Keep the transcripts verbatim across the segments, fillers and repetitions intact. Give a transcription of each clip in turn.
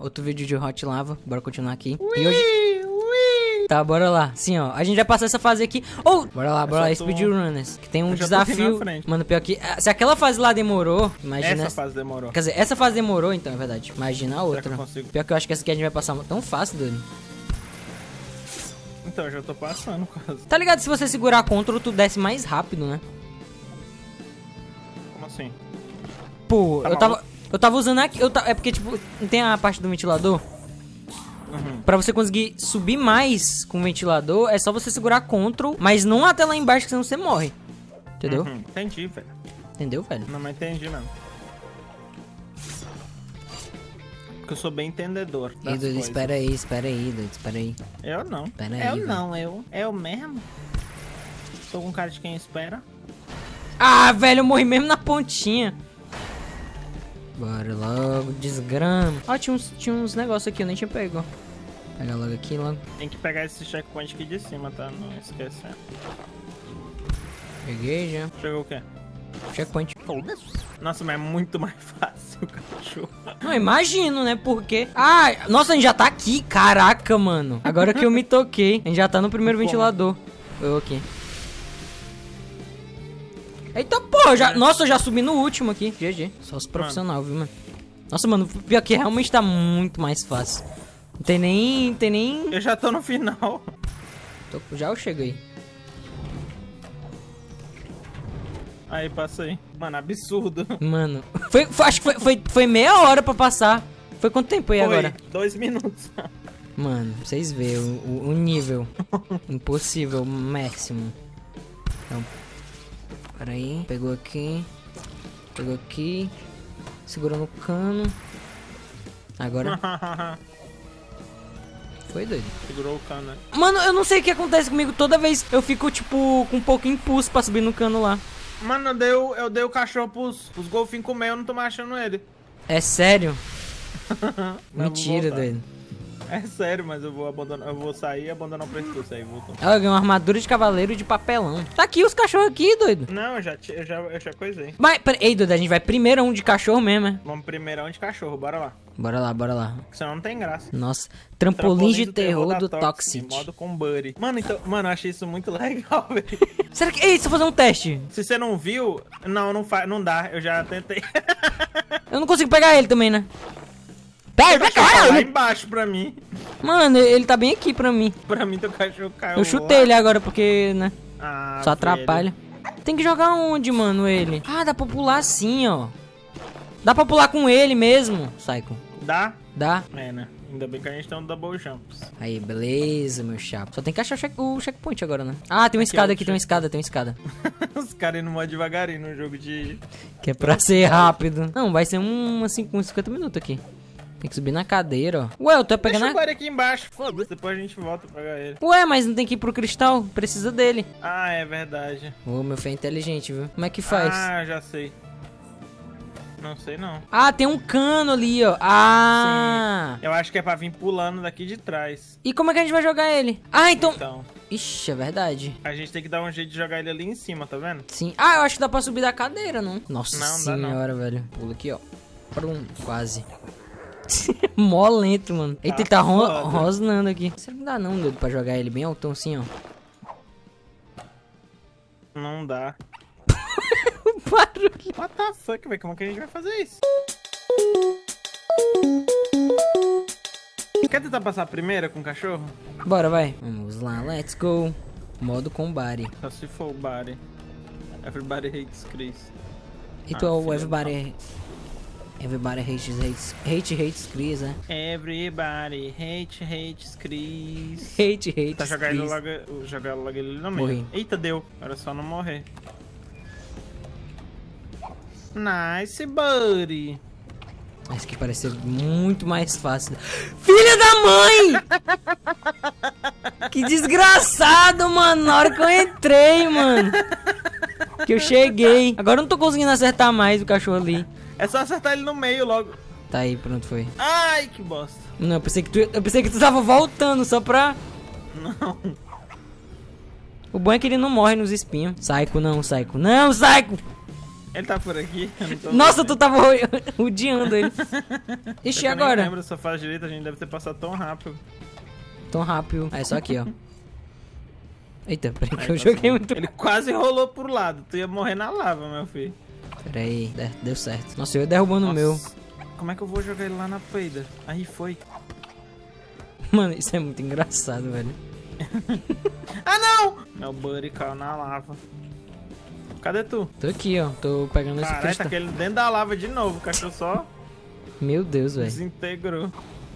outro vídeo de Hot Lava. Bora continuar aqui. Ui, e hoje... ui. Tá, bora lá. Sim, ó. A gente vai passar essa fase aqui. Ou, oh, bora lá, bora lá. Tô... Speedrunners. Que tem um desafio. Mano, pior que... Se aquela fase lá demorou, imagina... Essa fase demorou. Quer dizer, essa fase demorou, então, é verdade. Imagina a outra. Que pior que eu acho que essa aqui a gente vai passar tão fácil, doido. Então, eu já tô passando quase. Tá ligado? Se você segurar Ctrl, tu desce mais rápido, né? Como assim? Pô, tá eu tava... Eu tava usando aqui... Eu ta... É porque, tipo, não tem a parte do ventilador? Uhum. Pra você conseguir subir mais com o ventilador, é só você segurar Ctrl, mas não até lá embaixo, que senão você morre. Entendeu? Uhum. Entendi, velho. Entendeu, velho? Não, mas entendi mesmo. Porque eu sou bem entendedor das Ei, doido, espera aí, espera aí, doido, espera aí. Eu não. Espera aí, eu véio. não, eu. Eu mesmo. Sou um cara de quem espera. Ah, velho, eu morri mesmo na pontinha. Bora logo, desgrama. Ó, tinha uns, tinha uns negócios aqui, eu nem tinha pego. Pega logo aqui, logo. Tem que pegar esse checkpoint aqui de cima, tá? Não esqueça. Peguei já. Chegou o quê? Checkpoint. Nossa, mas é muito mais fácil o cachorro. Não, imagino, né? Porque... Ah, nossa, a gente já tá aqui. Caraca, mano. Agora que eu me toquei. A gente já tá no primeiro Como? ventilador. Eu aqui. Eita, pô, já... Nossa, eu já subi no último aqui. G G. Só os profissionais, viu, mano? Nossa, mano, pior que realmente tá muito mais fácil. Não tem nem... Tem nem... Eu já tô no final. Tô... Já eu cheguei. Aí, passei. Mano, absurdo. Mano, foi, foi, acho que foi, foi, foi meia hora pra passar. Foi quanto tempo aí foi agora? Dois minutos. Mano, pra vocês verem o, o, o nível. Impossível, máximo. Então, peraí. Pegou aqui. Pegou aqui. Segurou no cano. Agora. Foi doido. Segurou o cano, né? Mano, eu não sei o que acontece comigo. Toda vez eu fico, tipo, com um pouco impulso pra subir no cano lá. Mano, eu dei o, eu dei o cachorro pros, pros golfinhos comer, eu não tô mais achando ele. É sério? Mentira, doido. É sério, mas eu vou abandonar, eu vou sair e abandonar o percurso aí, voltou. Ela ganhou uma armadura de cavaleiro de papelão. Tá aqui os cachorros aqui, doido. Não, eu já, eu já, eu já coisei. Mas, pera, ei, doido, a gente vai primeiro um de cachorro mesmo, é? Vamos primeirão de cachorro, bora lá. Bora lá, bora lá. Senão não tem graça. Nossa, trampolim de terror, terror do Toxic. Toxic. Modo com Buddy. Mano, então, mano, eu achei isso muito legal, velho. Será que... Ei, deixa eu fazer um teste. Se você não viu, não, não, fa... não dá, eu já tentei. Eu não consigo pegar ele também, né? Pega, vai cair lá embaixo pra mim. Mano, ele tá bem aqui pra mim. Pra mim, teu cachorro caiu. Eu chutei lá. ele agora porque, né? Ah, só atrapalha. Velho. Tem que jogar onde, mano, ele? Ah, dá pra pular assim, ó. Dá pra pular com ele mesmo, Psycho. Dá? Dá. É, né? Ainda bem que a gente tem um double jumps. Aí, beleza, meu chapa. Só tem que achar o, check, o checkpoint agora, né? Ah, tem uma aqui escada aqui, check. tem uma escada, tem uma escada. Os caras indo mais devagarinho no jogo de... Que é pra ser rápido. Não, vai ser um, assim, uns cinquenta minutos aqui. Tem que subir na cadeira, ó. Ué, eu tô pegando... Deixa o aqui embaixo. Foda-se, depois a gente volta pra pegar ele. Ué, mas não tem que ir pro cristal. Precisa dele. Ah, é verdade. Ô, meu filho é inteligente, viu? Como é que faz? Ah, já sei. Não sei, não. Ah, tem um cano ali, ó. Ah! Sim. Eu acho que é pra vir pulando daqui de trás. E como é que a gente vai jogar ele? Ah, então... Então... Ixi, é verdade. A gente tem que dar um jeito de jogar ele ali em cima, tá vendo? Sim. Ah, eu acho que dá pra subir da cadeira, não? Nossa não, senhora, não. velho. Pula aqui, ó. Prum, quase. Mó lento, mano. Eita, ele tá ro rosnando aqui. Será que não dá não, doido, pra jogar ele bem altão assim, ó? Não dá. Barulho. What the fuck, velho? Como é que a gente vai fazer isso? Quer tentar passar a primeira com o cachorro? Bora, vai. Vamos lá, let's go. Modo combate. Só se for o body. Everybody hates Chris. Então, ah, everybody... Everybody hates, hates, hate, hates Chris, né? Everybody hate, hates Chris. Hate, hates tá jogando logo, jogar logo ele no meio. Morri. Eita, deu. Era só não morrer. Nice, buddy. Esse aqui parece ser muito mais fácil. Filha da mãe! Que desgraçado, mano. Na hora que eu entrei, mano. Que eu cheguei. Agora eu não tô conseguindo acertar mais o cachorro ali. É só acertar ele no meio logo. Tá aí, pronto, foi. Ai, que bosta. Não, eu pensei que tu, eu pensei que tu tava voltando só pra... Não. O bom é que ele não morre nos espinhos. Psycho, não, Psycho. Não, Psycho! Ele tá por aqui? Eu não tô Nossa, vendo. tu tava rodeando ele. Ixi, e Eu nem agora? lembro, só faz direito, a gente deve ter passado tão rápido. Tão rápido. Ah, é só aqui, ó. Eita, peraí que Aí, eu tá joguei assim. muito... Ele quase rolou pro lado, tu ia morrer na lava, meu filho. Peraí, de- deu certo. Nossa, eu ia derrubando o meu. Nossa, como é que eu vou jogar ele lá na peida? Aí foi. Mano, isso é muito engraçado, velho. Ah, não! Meu buddy caiu na lava. Cadê tu? Tô aqui, ó. Tô pegando esse Caralho, tá cristal. aquele dentro da lava de novo. O cachorro só Meu Deus, velho. desintegrou.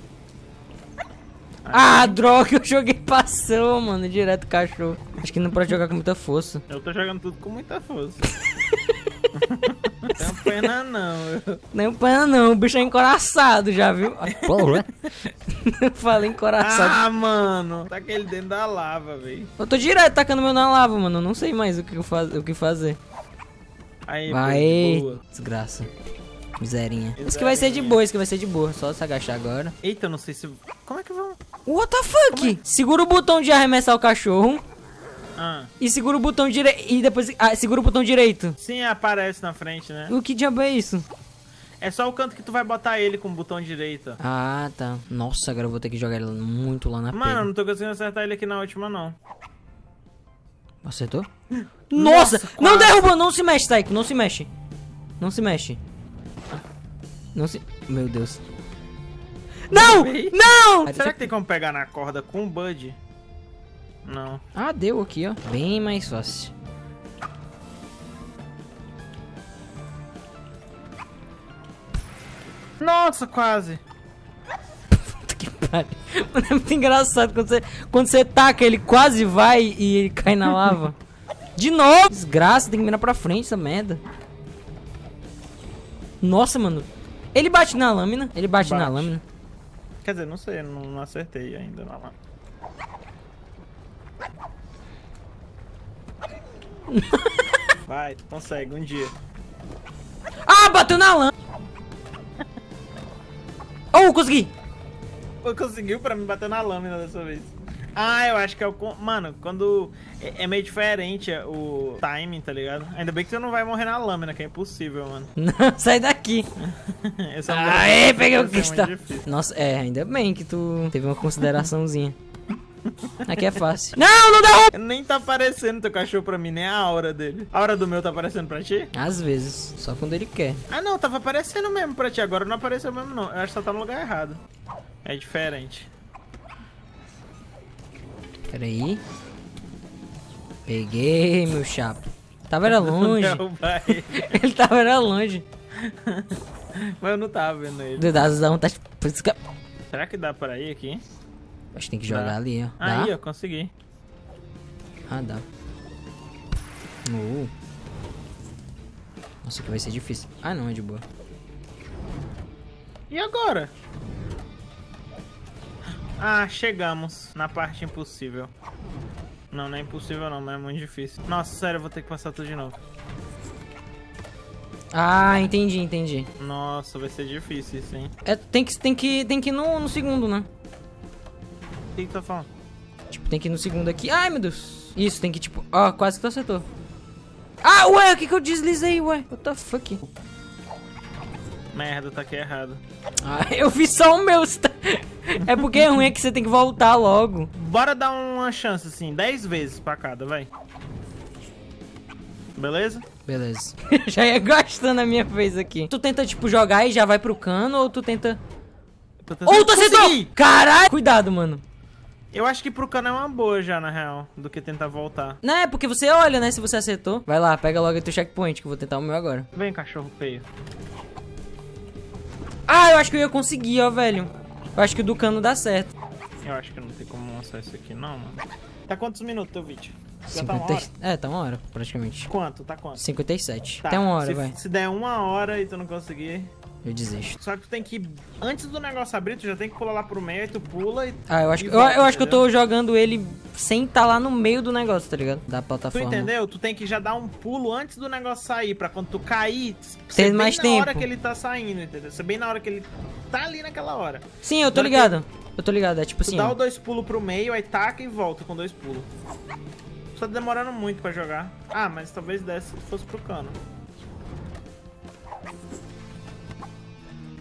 Ah, droga, eu joguei passou, mano, direto o cachorro. Acho que não pode jogar com muita força. Eu tô jogando tudo com muita força. Não tenho pena não. Eu... Nem pena não, o bicho é encoraçado já, viu? Porra. Falei encoraçado. Ah, mano. Tá aquele dentro da lava, velho. Eu tô direto tacando meu na lava, mano. Eu não sei mais o que, eu faz... o que fazer. Aí, Vai, boa. desgraça. Miserinha. Isso que vai ser de boa, isso que vai ser de boa. Só se agachar agora. Eita, eu não sei se... Como é que vão? What the fuck? Segura o botão de arremessar o cachorro. Ah. E segura o botão direito. E depois ah, segura o botão direito. Sim, aparece na frente, né? O que diabo é isso? É só o canto que tu vai botar ele com o botão direito. Ah, tá. Nossa, agora eu vou ter que jogar ele muito lá na Mano, eu pega. não tô conseguindo acertar ele aqui na última, não. Acertou? Nossa, Nossa! Não quase. derruba! Não se mexe, Taiko. Não se mexe. Não se mexe. Não se... Meu Deus. Não! Derrubei. Não! Será que tem como pegar na corda com o Bud? Não. Ah, deu aqui, ó. Bem mais fácil. Nossa, quase. Puta que pariu. Mano, é muito engraçado quando você, quando você taca, ele quase vai e ele cai na lava. De novo! Desgraça, tem que mirar pra frente essa merda. Nossa, mano. Ele bate na lâmina. Ele bate, Bate. na lâmina. Quer dizer, não sei, eu não, não acertei ainda na lá. Vai, tu consegue, um dia. Ah, bateu na lâmina. Oh, consegui. Pô, conseguiu pra me bater na lâmina dessa vez. Ah, eu acho que é o... con- Mano, quando... É, é meio diferente é, o timing, tá ligado? Ainda bem que tu não vai morrer na lâmina, que é impossível, mano. Não, sai daqui. Esse é um Aê, peguei o vai ser muito cristal. difícil. Nossa, é, ainda bem que tu teve uma consideraçãozinha. Aqui é fácil. Não, não derruba! Nem tá aparecendo teu cachorro pra mim, nem a aura dele. A aura do meu tá aparecendo pra ti? Às vezes, só quando ele quer. Ah, não, tava aparecendo mesmo pra ti. Agora não apareceu mesmo, não. Eu acho que só tá no lugar errado. É diferente. Pera aí. Peguei, meu chapa. Tava era longe. Derrubar ele. Ele tava era longe. Mas eu não tava vendo ele. Dedados dá vontade. Será que dá pra ir aqui? Acho que tem que jogar Dá. ali, ó. Dá? Aí, ó, consegui. Ah, dá. Uh. Nossa, que vai ser difícil. Ah, não, é de boa. E agora? Ah, chegamos na parte impossível. Não, não é impossível não, mas é muito difícil. Nossa, sério, eu vou ter que passar tudo de novo. Ah, entendi, entendi. Nossa, vai ser difícil isso, hein? É, tem que, tem que, tem que ir no, no segundo, né? O que que tu tá falando? Tipo, tem que ir no segundo aqui. Ai, meu Deus. Isso, tem que tipo... Ó, quase que tu acertou. Ah, ué, o que que eu deslizei, ué? What the fuck? Merda, tá aqui errado. Ah, eu vi só o meu. É porque é ruim, é que você tem que voltar logo. Bora dar uma chance, assim, dez vezes pra cada, vai. Beleza? Beleza. Já ia gastando a minha vez aqui. Tu tenta, tipo, jogar e já vai pro cano, ou tu tenta... Tô tentando- Ou tu acertou! Consegui! Caralho! Cuidado, mano. Eu acho que pro cano é uma boa já, na real, do que tentar voltar. Não, é porque você olha, né, se você acertou. Vai lá, pega logo o teu checkpoint, que eu vou tentar o meu agora. Vem, cachorro feio. Ah, eu acho que eu ia conseguir, ó, velho. Eu acho que o do cano dá certo. Eu acho que não tem como mostrar isso aqui, não, mano. Tá quantos minutos teu vídeo? Já tá uma cinquenta... hora? É, tá uma hora, praticamente. Quanto? Tá quanto? cinquenta e sete. Tá, Até uma hora, se, vai. Se der uma hora e tu não conseguir... Eu desisto. Só que tu tem que... Antes do negócio abrir, tu já tem que pular lá pro meio, aí tu pula e... Ah, eu acho, e que, eu, volta, eu acho que eu entendeu? tô jogando ele sem tá lá no meio do negócio, tá ligado? Da Tu plataforma. entendeu? Tu tem que já dar um pulo antes do negócio sair, pra quando tu cair, Ter ser bem mais na tempo. hora que ele tá saindo, entendeu? Ser bem na hora que ele tá ali naquela hora. Sim, eu tô Na hora ligado. Eu tô ligado, é tipo Tu assim, dá ó. o dois pulos pro meio, aí taca e volta com dois pulos. Só tá demorando muito pra jogar. Ah, mas talvez desse se tu fosse pro cano.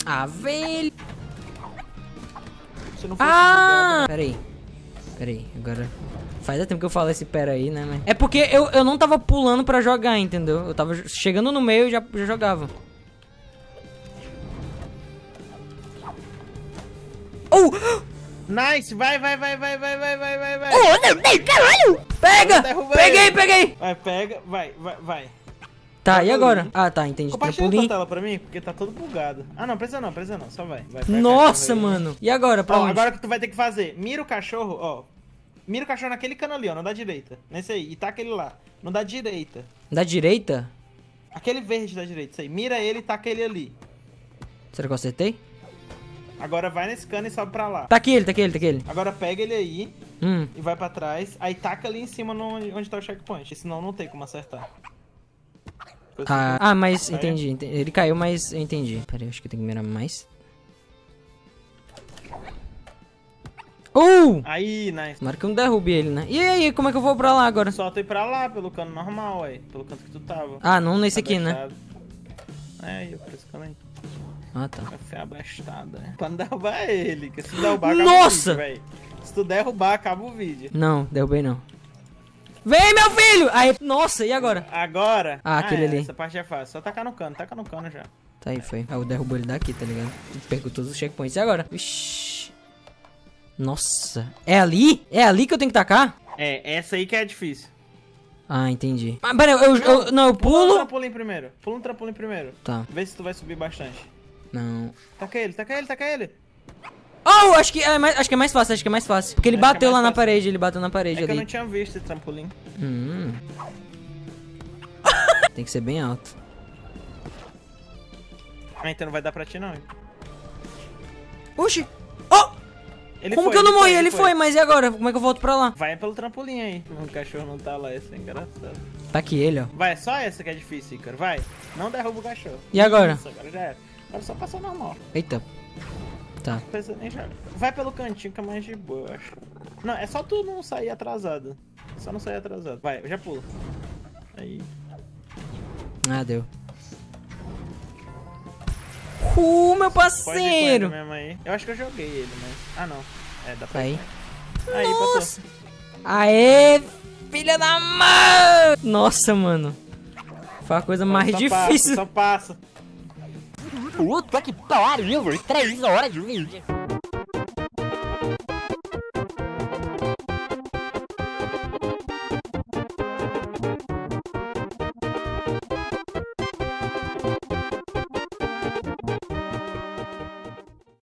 Ah, velho. Se não fosse Ah! Pera aí. Pera aí, agora... Faz tempo que eu falo esse pera aí, né, mas... É porque eu, eu não tava pulando pra jogar, entendeu? Eu tava chegando no meio e já, já jogava. Oh! Nice, vai, vai, vai, vai, vai, vai, vai, vai, vai. Oh, não, não, caralho! Pega! Peguei, ele. peguei! Vai, pega, vai, vai, vai. Tá, e agora? Ah, tá, entendi. Compartilha a Trampolim. tua tela pra mim, porque tá todo bugado. Ah, não, precisa não, precisa não, só vai. vai Nossa, mano. E agora, pra ó, onde? agora que tu vai ter que fazer, mira o cachorro, ó. Mira o cachorro naquele cano ali, ó, não dá direita. Nesse aí, e taca ele lá. Não dá direita. Da direita? Aquele verde da direita, isso aí. Mira ele e taca ele ali. Será que eu acertei? Agora vai nesse cano e sobe pra lá. Tá aqui ele, tá aqui ele, tá aqui ele. Agora pega ele aí Hum. e vai pra trás. Aí taca ali em cima no, onde tá o checkpoint. Senão não tem como acertar. Ah, ah, mas entendi, entendi. Ele caiu, mas eu entendi. Pera aí, acho que eu tenho que mirar mais. Uh! Aí, nice. Tomara que eu não derrube ele, né? E aí, como é que eu vou pra lá agora? Só tu ir pra lá, pelo cano normal, aí. Pelo canto que tu tava. Ah, não nesse aqui, né? Abestado. É, eu por esse cano aí. Ah, tá. Vai ser abastada, né? Pra não derrubar ele, que se derrubar, acaba Nossa! o vídeo, velho. Se tu derrubar, acaba o vídeo. Não, derrubei não. Vem, meu filho! Aí, nossa, e agora? Agora... Ah, aquele é, ali. Essa parte é fácil. Só tacar no cano, taca no cano já. Tá aí, foi. Ah, eu derrubo ele daqui, tá ligado? Perco todos os checkpoints. E agora? Vixi. Nossa. É ali? É ali que eu tenho que tacar? É, essa aí que é difícil. Ah, entendi. Mas, pera, eu, eu, eu, não, eu Pula um pulo... trampolim primeiro. Pula um trampolim primeiro. Tá. Vê se tu vai subir bastante. Não. Taca ele, taca ele, taca ele. Oh, acho que é mais, acho que é mais fácil, acho que é mais fácil. Porque ele Acho que é bateu mais lá na fácil. parede, ele bateu na parede É que eu ali. não tinha visto esse trampolim. Hum. Tem que ser bem alto. Ah, então não vai dar pra ti não. Oxi! Oh! Ele Como foi, que eu não ele morri? foi, Ele foi, mas e agora? Como é que eu volto pra lá? Vai pelo trampolim aí. O cachorro não tá lá, isso é engraçado. Tá aqui ele, ó. Vai, só essa que é difícil, Ícaro. Vai. Não derruba o cachorro. E agora? Isso, agora já era. Agora só passou normal. Eita. Tá. Não precisa nem jogar. Vai pelo cantinho que é mais de boa, eu acho. Não, é só tu não sair atrasado. Só não sair atrasado. Vai, eu já pulo. Aí. Ah, deu. Uh, meu Pode ir com ele parceiro! mesmo aí. Eu acho que eu joguei ele, mas... Ah, não. É, dá pra Aí. ir. Aí, Nossa! passou. Aê, filha da mãe! Nossa, mano. Foi a coisa mais só difícil. Passa, só passa. Puta que pariu, três horas de vídeo.